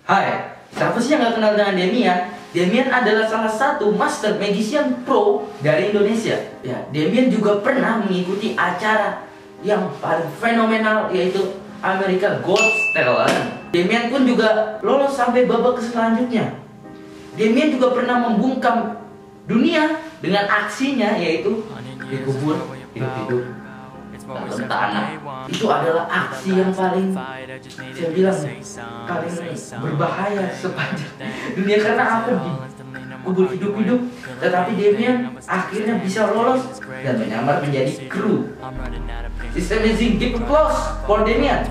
Hai, siapa sih yang gak kenal dengan Demian? Demian adalah salah satu master magician pro dari Indonesia. Ya, Demian juga pernah mengikuti acara yang paling fenomenal, yaitu America Got Talent. Demian pun juga lolos sampai babak selanjutnya. Demian juga pernah membungkam dunia dengan aksinya, yaitu dikubur hidup-hidup dalam tanah. Itu adalah aksi yang paling, saya bilang, paling berbahaya sepanjang dunia, karena apa? Dikubur hidup-hidup. Tetapi Demian akhirnya bisa lolos dan menyamar menjadi kru. It's amazing, give applause for Demian.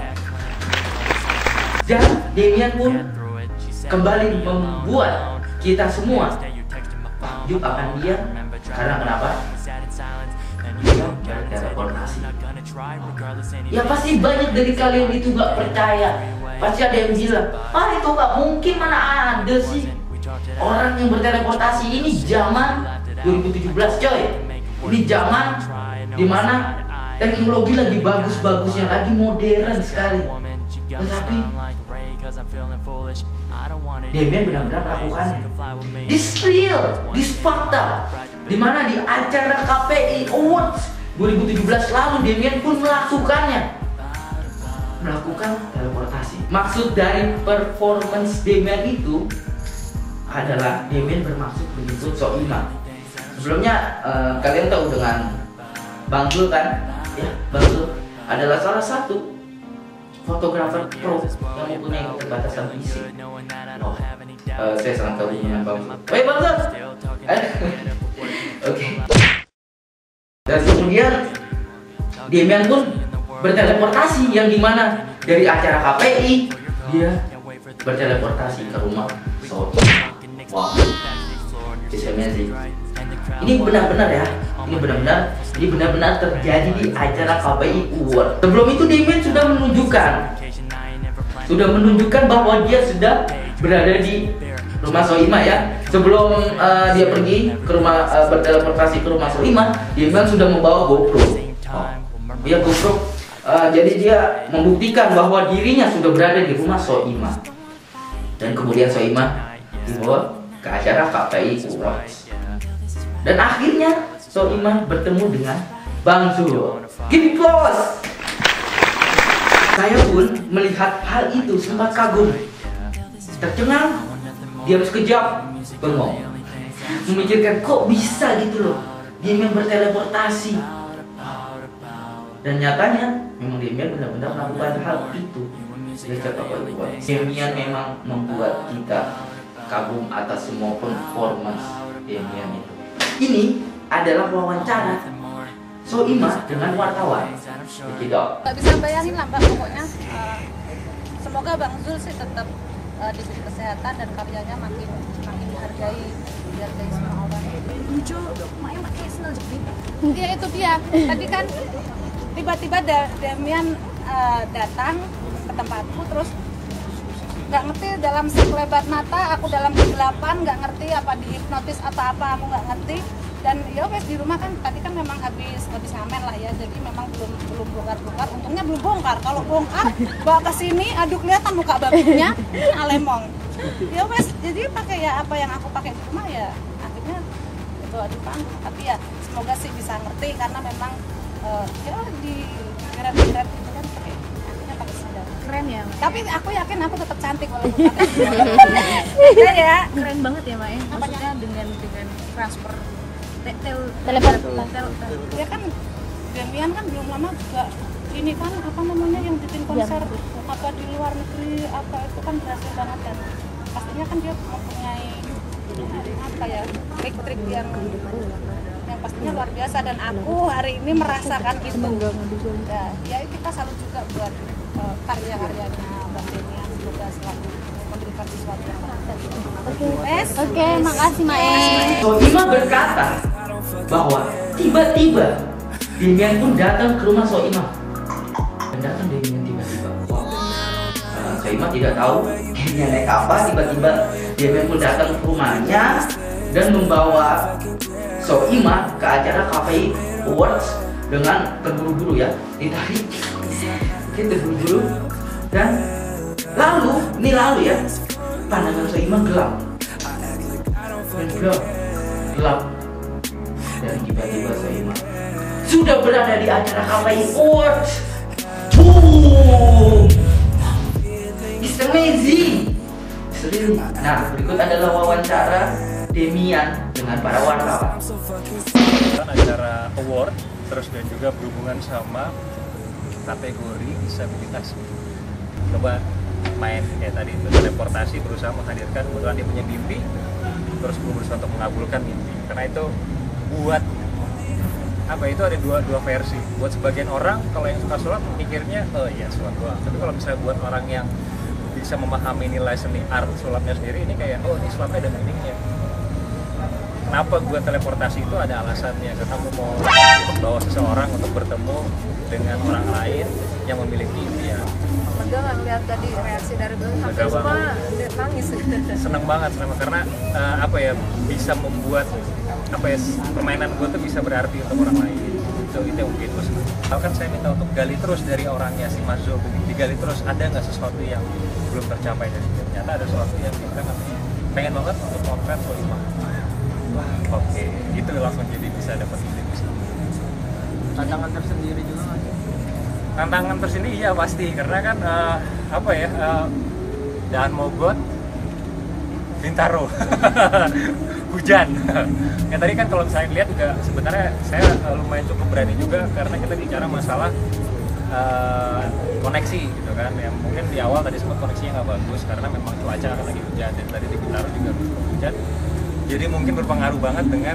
Dan Demian pun kembali membuat kita semua takjub akan dia. Karena kenapa? Dia berteleportasi. Ya pasti banyak dari kalian itu gak percaya. Pasti ada yang bilang, itu gak mungkin, mana ada sih orang yang berteleportasi. Ini zaman 2017 coy. Ini zaman dimana teknologi lagi bagus-bagusnya, lagi modern sekali. Tetapi Demian benar-benar melakukannya. This real, this fakta. Dimana di acara KPI Awards 2017 lalu Demian pun melakukannya. Melakukan teleportasi. Maksud dari performance Demian itu adalah Demian bermaksud menjemput Soimah. Sebelumnya kalian tahu dengan Bang Zul kan? Ya, Bang Zul adalah salah satu fotografer pro yang mempunyai keterbatasan fisik. Saya sangat tahu dengan Bang Zul. Woi Bang Zul. Oke. Dan kemudian Demian pun berteleportasi, yang dimana dari acara KPI dia berteleportasi ke rumah Soimah. Wow, it's amazing. Ini benar-benar ya, ini benar-benar terjadi di acara KPI Award. Sebelum itu Demian sudah menunjukkan bahwa dia sudah berada di rumah Soimah ya. Sebelum dia pergi ke rumah, berteleportasi ke rumah Soimah, Demian sudah membawa GoPro. Dia GoPro, jadi dia membuktikan bahwa dirinya sudah berada di rumah Soimah. Dan kemudian Soimah dibawa ke acara KPI Awards. Dan akhirnya Soimah bertemu dengan Bang Zul. Give applause. Saya pun melihat hal itu sempat kagum, tercengang, diam sekejap, bengong, memikirkan kok bisa gitu loh Demian berteleportasi. Dan nyatanya memang Demian benar-benar melakukan hal itu. Demian memang membuat kita kagum atas semua performance Demian itu. Ini adalah wawancara Soimah dengan wartawan. Gak bisa bayangin lah Mbak, pokoknya semoga Bang Zul sih tetap diberi kesehatan dan karyanya makin dihargai semua orang. Lucu, main pakai sandal jepit. Ya itu dia. Tadi kan tiba-tiba Demian datang ke tempatku, terus nggak ngerti dalam sekelebat mata, aku dalam kegelapan, nggak ngerti apa dihipnotis atau apa, aku nggak ngerti. Dan ya wes di rumah kan tadi kan memang habis ngamen lah ya, jadi memang belum bongkar. Untungnya belum bongkar. Kalau bongkar bawa ke sini, aduh kelihatan muka babinya alemong. Ya wes, jadi pakai ya apa yang aku pakai di rumah ya, akhirnya itu di panggung. Tapi ya semoga sih bisa ngerti, karena memang ya di geret-geret gitu kan pakai, akhirnya pakai sandal. Keren ya, Mbak. Tapi aku yakin aku tetap cantik walaupun pakai ya. Keren banget ya, Mbak ya. Maksudnya dengan transfer teleport. Ya kan Demian kan belum lama juga ini kan apa namanya yang bikin konser apa di luar negeri, apa itu kan berhasil banget, dan pastinya kan dia mempunyai apa ya trik-trik yang pastinya luar biasa, dan aku hari ini merasakan itu. Ya kita salut juga buat karya-karyanya Bang Demian, semoga selalu memberikan sesuatu yang baik. Oke, makasih Mae. Soimah berkata bahwa tiba-tiba Demian pun datang ke rumah Soimah. Dan datang Demian tiba-tiba. Soimah tidak tahu Demian naik apa, tiba-tiba Demian pun datang ke rumahnya dan membawa Soimah ke acara KPI Awards dengan terburu-buru ya, ditarik, terburu-buru. Dan lalu ya, pandangan Soimah gelap. Dan gelap. Dan tiba-tiba Soimah sudah berada di acara KPI Awards. It's amazing. Serius. Nah, berikut adalah wawancara Demian dengan para wartawan. Acara award terus dan juga berhubungan sama kategori disabilitas. Coba main kayak tadi itu teleportasi, berusaha menghadirkan kebetulan dia punya mimpi, terus gue berusaha untuk mengabulkan mimpi. Karena itu buat apa, itu ada dua versi. Buat sebagian orang kalau yang suka sulap mikirnya ya sulap doang. Tapi kalau misalnya buat orang yang bisa memahami nilai seni art sulapnya sendiri, ini kayak ini sulapnya ada meaningnya. Kenapa gue teleportasi itu ada alasannya, karena gue mau bawa seseorang untuk bertemu dengan orang lain yang memiliki impian. Lega nggak ngeliat tadi reaksi dari belakang sampai semua nangis. Seneng banget karena apa ya, bisa membuat apa ya, permainan gue tuh bisa berarti untuk orang lain. Itu yang mungkin gue seneng. Kan saya minta untuk gali terus dari orangnya si Mas Zul, digali terus ada nggak sesuatu yang belum tercapai dari dia. Ternyata ada sesuatu yang kita pengen banget untuk melakukan Soimah. Wah, oke, itu langsung jadi bisa dapat ide. Tantangan tersendiri juga nggak? Tantangan tersendiri iya pasti, karena kan apa ya, Daan Mogot, Bintaro, hujan. Ya tadi kan kalau saya lihat juga sebenarnya saya lumayan cukup berani juga, karena kita bicara masalah koneksi gitu kan. Yang mungkin di awal tadi sempat koneksinya nggak bagus karena memang cuaca kan lagi hujan, dan tadi di Bintaro juga hujan. Jadi mungkin berpengaruh banget dengan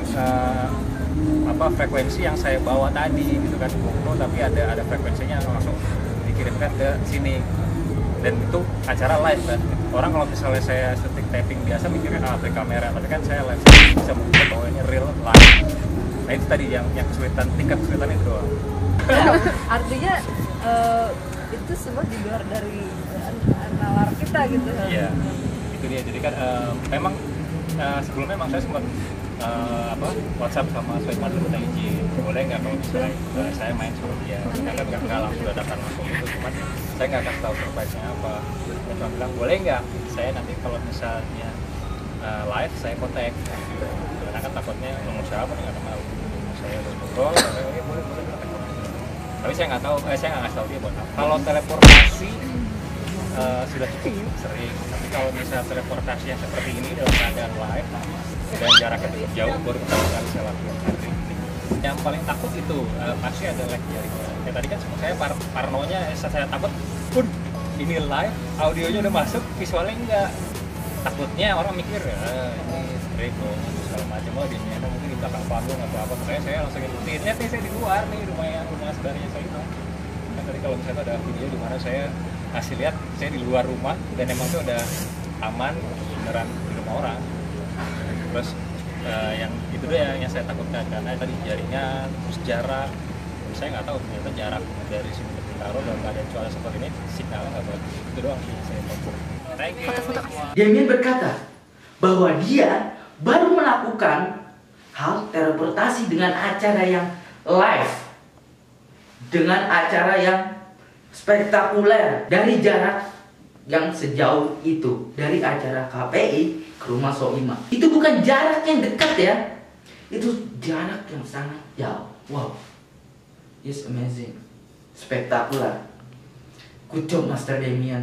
frekuensi yang saya bawa tadi gitu kan, GoPro, tapi ada frekuensinya yang langsung dikirimkan ke sini, dan itu acara live kan. Orang kalau misalnya saya syuting taping biasa mikirnya pakai kamera, tapi kan saya live bisa membuat bahwa ini real live. Nah itu tadi yang kesulitan, tingkat kesulitan itu doang. Artinya itu semua di luar dari nalar kita gitu. Iya, itu dia. Jadi kan memang sebelumnya memang saya sempat WhatsApp sama Soimah dulu, minta izin boleh nggak kalau misalnya saya main sama dia. Nggak langsung dadakan langsung itu, cuman saya nggak kasih tahu surprise-nya apa. Dan dia bilang boleh nggak saya nanti kalau misalnya live saya kontak, karena kan takutnya nomor siapa nggak kenal. Saya udah ngobrol, saya boleh kontak. Tapi saya nggak tahu, saya nggak ngasih tahu dia buat apa. Kalau teleportasi sudah cukup sering, tapi kalau misalnya teleportasi yang seperti ini dalam keadaan live dan jaraknya cukup jauh, baru pertama kali saya lakukan hari ini. Yang paling takut itu pasti ada lag jaringan. Kayak tadi kan saya parnonya, saya takut pun ini live, audionya udah masuk, visualnya enggak. Takutnya orang mikir ini break segala macam, dia mungkin di belakang panggung atau apa. Makanya saya langsung ikutin, lihat nih saya di luar nih rumah saudaranya saya itu. Kan tadi kalau misalnya ada video di mana saya kasih lihat saya di luar rumah dan emang itu udah aman beneran di rumah orang. Terus yang itu deh yang saya takutkan, karena tadi jaringan, terus jarak. Saya nggak tahu ternyata jarak dari sini ke Bintaro dalam keadaan cuaca seperti ini sinyalnya nggak bagus. Itu doang sih saya tahu. Thank you. Demian berkata bahwa dia baru melakukan hal teleportasi dengan acara yang live, dengan acara yang spektakuler dari jarak yang sejauh itu, dari acara KPI ke rumah Soimah. Itu bukan jarak yang dekat ya, itu jarak yang sangat jauh. Wow, it's amazing, spektakuler. Good job Master Demian.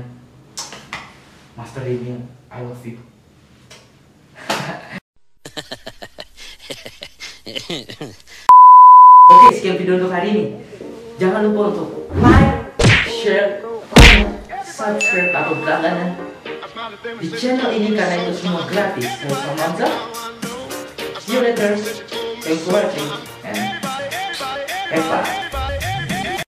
Master Demian, I love you. Oke, sekian video untuk hari ini. Jangan lupa untuk like, share, comment, subscribe atau berlangganan di channel ini karena itu semua gratis. Saya Samanza. See you later. Thanks for watching and have fun.